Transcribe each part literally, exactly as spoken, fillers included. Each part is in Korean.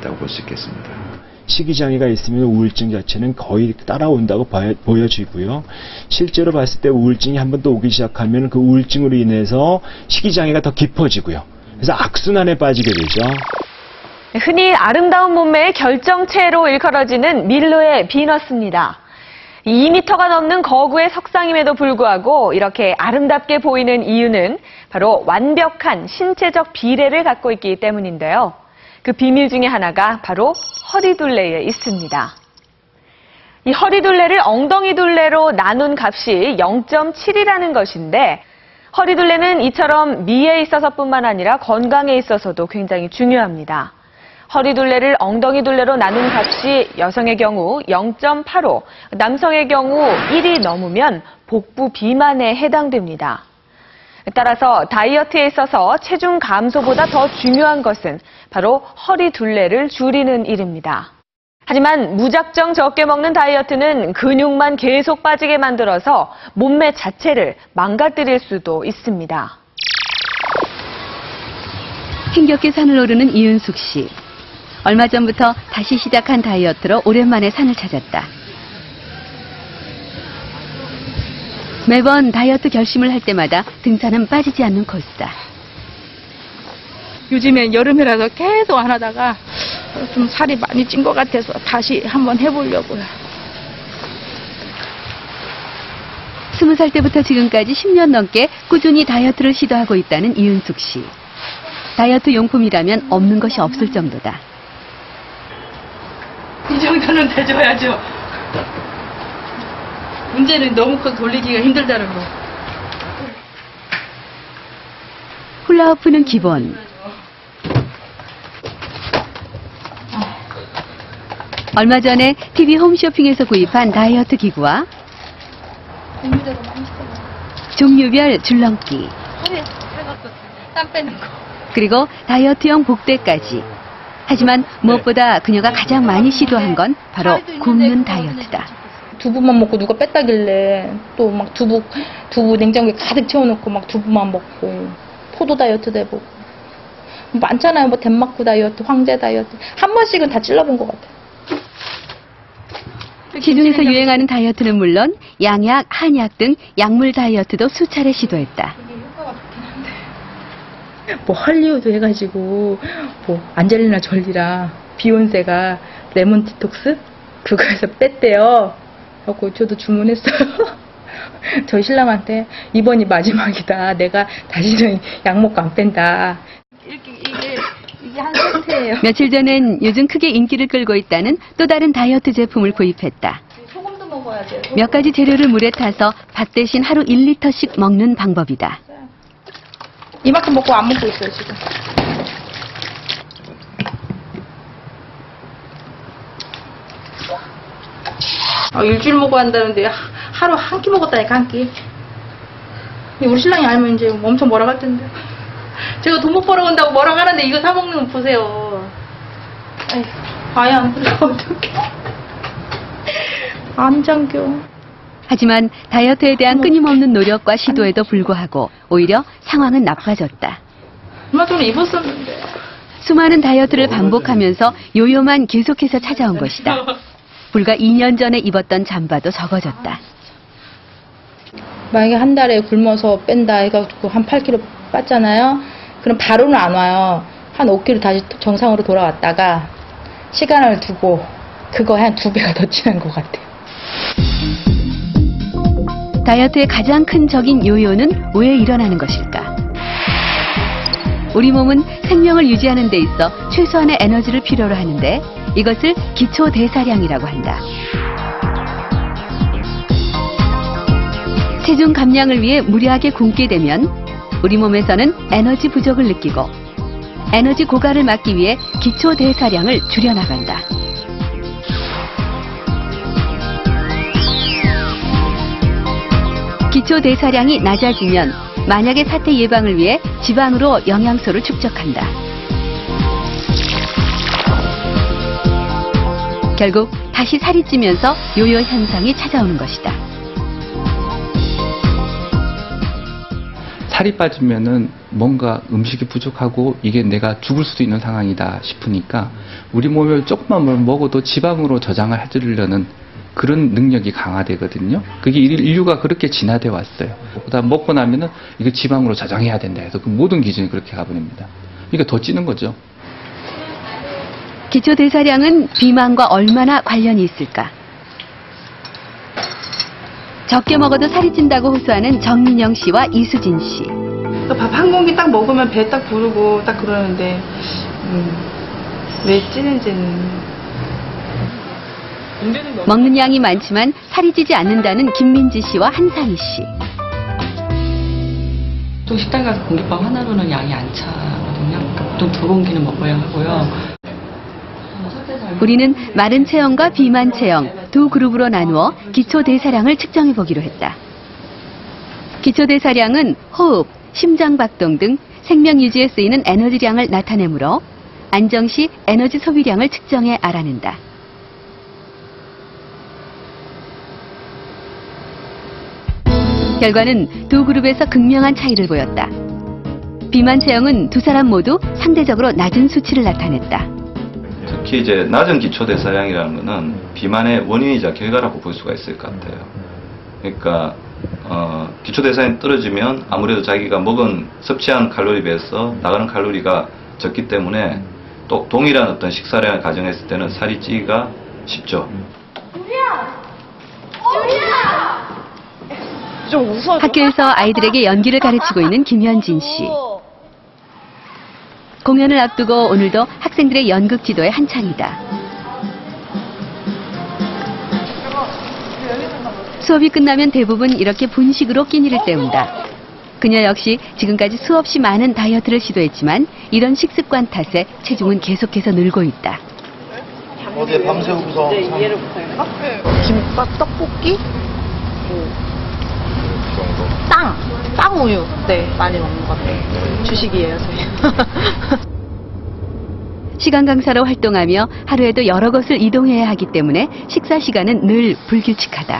있다고 볼 수 있겠습니다. 식이장애가 있으면 우울증 자체는 거의 따라온다고 보여지고요. 실제로 봤을 때 우울증이 한 번 더 오기 시작하면 그 우울증으로 인해서 식이장애가 더 깊어지고요. 그래서 악순환에 빠지게 되죠. 흔히 아름다운 몸매의 결정체로 일컬어지는 밀로의 비너스입니다. 이 미터가 넘는 거구의 석상임에도 불구하고 이렇게 아름답게 보이는 이유는 바로 완벽한 신체적 비례를 갖고 있기 때문인데요. 그 비밀 중에 하나가 바로 허리둘레에 있습니다. 이 허리둘레를 엉덩이둘레로 나눈 값이 영 점 칠이라는 것인데 허리둘레는 이처럼 미에 있어서뿐만 아니라 건강에 있어서도 굉장히 중요합니다. 허리둘레를 엉덩이둘레로 나눈 값이 여성의 경우 영 점 팔오, 남성의 경우 일이 넘으면 복부 비만에 해당됩니다. 따라서 다이어트에 있어서 체중 감소보다 더 중요한 것은 바로 허리둘레를 줄이는 일입니다. 하지만 무작정 적게 먹는 다이어트는 근육만 계속 빠지게 만들어서 몸매 자체를 망가뜨릴 수도 있습니다. 힘겹게 산을 오르는 이윤숙 씨. 얼마 전부터 다시 시작한 다이어트로 오랜만에 산을 찾았다. 매번 다이어트 결심을 할 때마다 등산은 빠지지 않는 코스다. 요즘엔 여름이라서 계속 안 하다가 좀 살이 많이 찐 것 같아서 다시 한번 해보려고요. 스무 살 때부터 지금까지 십 년 넘게 꾸준히 다이어트를 시도하고 있다는 이윤숙 씨. 다이어트 용품이라면 없는 것이 없을 정도다. 이 정도는 돼줘야죠. 문제는 너무 커서 돌리기가 힘들다는 거. 훌라후프는 기본. 얼마 전에 티비 홈쇼핑에서 구입한 다이어트 기구와 종류별 줄넘기, 땀 빼는 거. 그리고 다이어트용 복대까지. 하지만 무엇보다 그녀가 가장 많이 시도한 건 바로 굶는 다이어트다. 두부만 먹고 누가 뺐다길래 또 막 두부 두부 냉장고에 가득 채워놓고 막 두부만 먹고 포도 다이어트도 해보고 많잖아요. 뭐 덴마크 다이어트, 황제 다이어트 한 번씩은 다 찔러본 것 같아요. 시중에서 유행하는 다이어트는 물론 양약, 한약 등 약물 다이어트도 수차례 시도했다. 뭐 할리우드 해가지고 뭐 안젤리나 졸리랑 비욘세가 레몬 디톡스 그거에서 뺐대요. 그래서 저도 주문했어요. 저희 신랑한테 이번이 마지막이다. 내가 다시는 약 먹고 안 뺀다. 이렇게 이게 이게 한 세트예요. 며칠 전엔 요즘 크게 인기를 끌고 있다는 또 다른 다이어트 제품을 구입했다. 소금도 먹어야 돼요. 몇 가지 재료를 물에 타서 밥 대신 하루 일 리터씩 먹는 방법이다. 이만큼 먹고 안 먹고 있어요 지금. 아, 일주일 먹어야 한다는데 하루 한 끼 먹었다니까 한 끼. 우리 신랑이 알면 이제 엄청 뭐라 할 텐데. 제가 돈 못 벌어온다고 뭐라 하는데 이거 사 먹는 거 보세요. 아휴, 아예 안 그래 어떡해. 안 잠겨. 하지만 다이어트에 대한 끊임없는 노력과 시도에도 불구하고 오히려 상황은 나빠졌다. 얼마 전에 입었었는데. 수많은 다이어트를 반복하면서 요요만 계속해서 찾아온 것이다. 불과 이 년 전에 입었던 잠바도 적어졌다. 만약에 한 달에 굶어서 뺀다 해가지고 한 팔 킬로그램 뺐잖아요. 그럼 바로는 안 와요. 한 오 킬로그램 다시 정상으로 돌아왔다가 시간을 두고 그거 한 두 배가 더 진한 것 같아요. 다이어트의 가장 큰 적인 요요는 왜 일어나는 것일까? 우리 몸은 생명을 유지하는 데 있어 최소한의 에너지를 필요로 하는데 이것을 기초 대사량이라고 한다. 체중 감량을 위해 무리하게 굶게 되면 우리 몸에서는 에너지 부족을 느끼고 에너지 고갈을 막기 위해 기초 대사량을 줄여나간다. 기초 대사량이 낮아지면 만약의 사태 예방을 위해 지방으로 영양소를 축적한다. 결국 다시 살이 찌면서 요요 현상이 찾아오는 것이다. 살이 빠지면은 뭔가 음식이 부족하고 이게 내가 죽을 수도 있는 상황이다 싶으니까 우리 몸을 조금만 먹어도 지방으로 저장을 해주려는 그런 능력이 강화되거든요. 그게 인류가 그렇게 진화돼 왔어요. 그다음 먹고 나면은 이거 지방으로 저장해야 된다 해서 그 모든 기준이 그렇게 가버립니다. 그러니까 더 찌는 거죠. 기초대사량은 비만과 얼마나 관련이 있을까? 적게 먹어도 살이 찐다고 호소하는 정민영 씨와 이수진 씨. 밥 한 공기 딱 먹으면 배 딱 부르고 딱 그러는데 음, 왜 찌는지는. 먹는 양이 많지만 살이 찌지 않는다는 김민지 씨와 한상희 씨. 또 식당 가서 공깃밥 하나로는 양이 안 차거든요. 그러니까 보통 두 공기는 먹어야 하고요. 우리는 마른 체형과 비만 체형 두 그룹으로 나누어 기초대사량을 측정해 보기로 했다. 기초대사량은 호흡, 심장박동 등 생명 유지에 쓰이는 에너지량을 나타내므로 안정 시 에너지 소비량을 측정해 알아낸다. 결과는 두 그룹에서 극명한 차이를 보였다. 비만 체형은 두 사람 모두 상대적으로 낮은 수치를 나타냈다. 특히 이제 낮은 기초대사량이라는 것은 비만의 원인이자 결과라고 볼 수가 있을 것 같아요. 그러니까 어, 기초대사량이 떨어지면 아무래도 자기가 먹은 섭취한 칼로리 비해서 나가는 칼로리가 적기 때문에 또 동일한 어떤 식사량을 가정했을 때는 살이 찌기가 쉽죠. 학교에서 아이들에게 연기를 가르치고 있는 김현진 씨. 공연을 앞두고 오늘도 학생들의 연극 지도에 한창이다. 수업이 끝나면 대부분 이렇게 분식으로 끼니를 때운다. 그녀 역시 지금까지 수없이 많은 다이어트를 시도했지만 이런 식습관 탓에 체중은 계속해서 늘고 있다. 어제 밤새고서 김밥, 떡볶이, 땅, 땅 우유. 네, 많이 먹는 것 같아요. 주식이에요, 저희. 시간 강사로 활동하며 하루에도 여러 곳을 이동해야 하기 때문에 식사 시간은 늘 불규칙하다.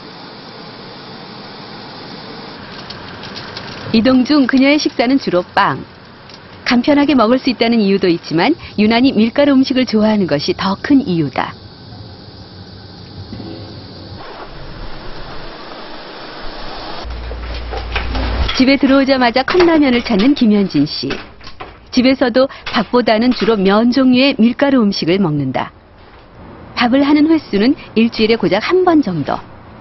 이동 중 그녀의 식사는 주로 빵. 간편하게 먹을 수 있다는 이유도 있지만 유난히 밀가루 음식을 좋아하는 것이 더 큰 이유다. 집에 들어오자마자 컵라면을 찾는 김현진 씨. 집에서도 밥보다는 주로 면 종류의 밀가루 음식을 먹는다. 밥을 하는 횟수는 일주일에 고작 한 번 정도.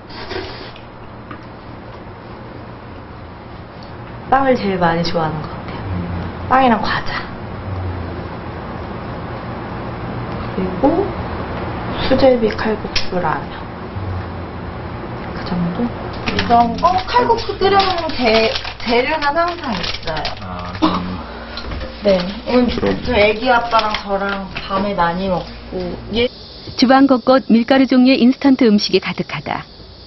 빵을 제일 많이 좋아하는 것 같아요. 빵이랑 과자. 그리고 수제비 칼국수 라면. 그 정도? 이런 거 칼국수 끓여먹는 재, 재료는 항상 있어요. 아, 네. 음, 저 애기 아빠랑 저랑 밤에 많이 먹고. 예. 주방 곳곳 밀가루 종류의 인스턴트 음식이 가득하다.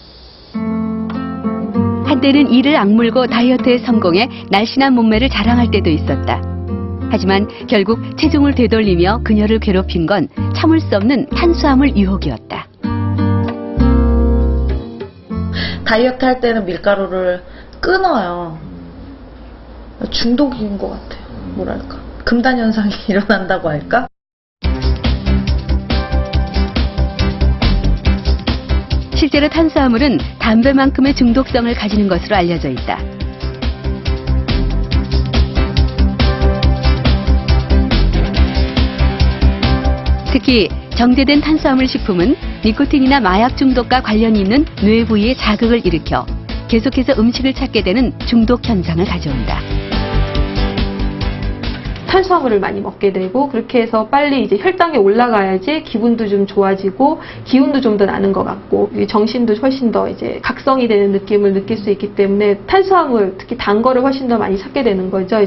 한때는 이를 악물고 다이어트에 성공해 날씬한 몸매를 자랑할 때도 있었다. 하지만 결국 체중을 되돌리며 그녀를 괴롭힌 건 참을 수 없는 탄수화물 유혹이었다. 다이어트 할 때는 밀가루를 끊어요. 중독인 것 같아요. 뭐랄까. 금단 현상이 일어난다고 할까? 실제로 탄수화물은 담배만큼의 중독성을 가지는 것으로 알려져 있다. 특히 정제된 탄수화물 식품은 니코틴이나 마약 중독과 관련이 있는 뇌 부위의 자극을 일으켜 계속해서 음식을 찾게 되는 중독 현상을 가져온다. 탄수화물을 많이 먹게 되고 그렇게 해서 빨리 이제 혈당이 올라가야지 기분도 좀 좋아지고 기운도 좀 더 나는 것 같고 정신도 훨씬 더 이제 각성이 되는 느낌을 느낄 수 있기 때문에 탄수화물, 특히 단 거를 훨씬 더 많이 찾게 되는 거죠.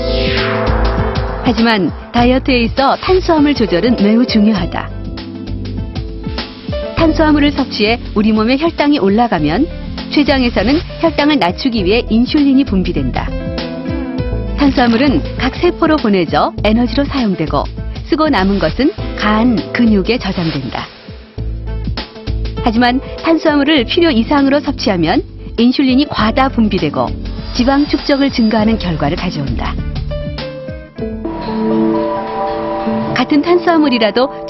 하지만 다이어트에 있어 탄수화물 조절은 매우 중요하다. 탄수화물을 섭취해 우리 몸의 혈당이 올라가면 췌장에서는 혈당을 낮추기 위해 인슐린이 분비된다. 탄수화물은 각 세포로 보내져 에너지로 사용되고 쓰고 남은 것은 간, 근육에 저장된다. 하지만 탄수화물을 필요 이상으로 섭취하면 인슐린이 과다 분비되고 지방 축적을 증가하는 결과를 가져온다. 같은 탄수화물이라도